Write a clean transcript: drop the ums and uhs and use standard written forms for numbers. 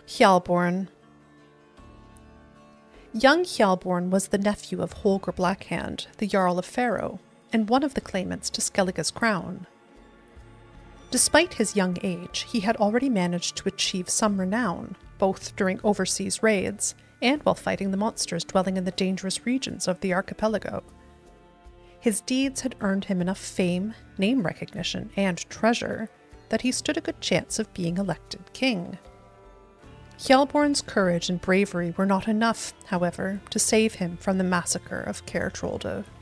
Hjalborn. Young Hjalborn was the nephew of Holger Blackhand, the Jarl of Faroe, and one of the claimants to Skellige's crown. Despite his young age, he had already managed to achieve some renown, both during overseas raids and while fighting the monsters dwelling in the dangerous regions of the archipelago. His deeds had earned him enough fame, name recognition, and treasure that he stood a good chance of being elected king. Hjalborn's courage and bravery were not enough, however, to save him from the massacre of Caer Trolde.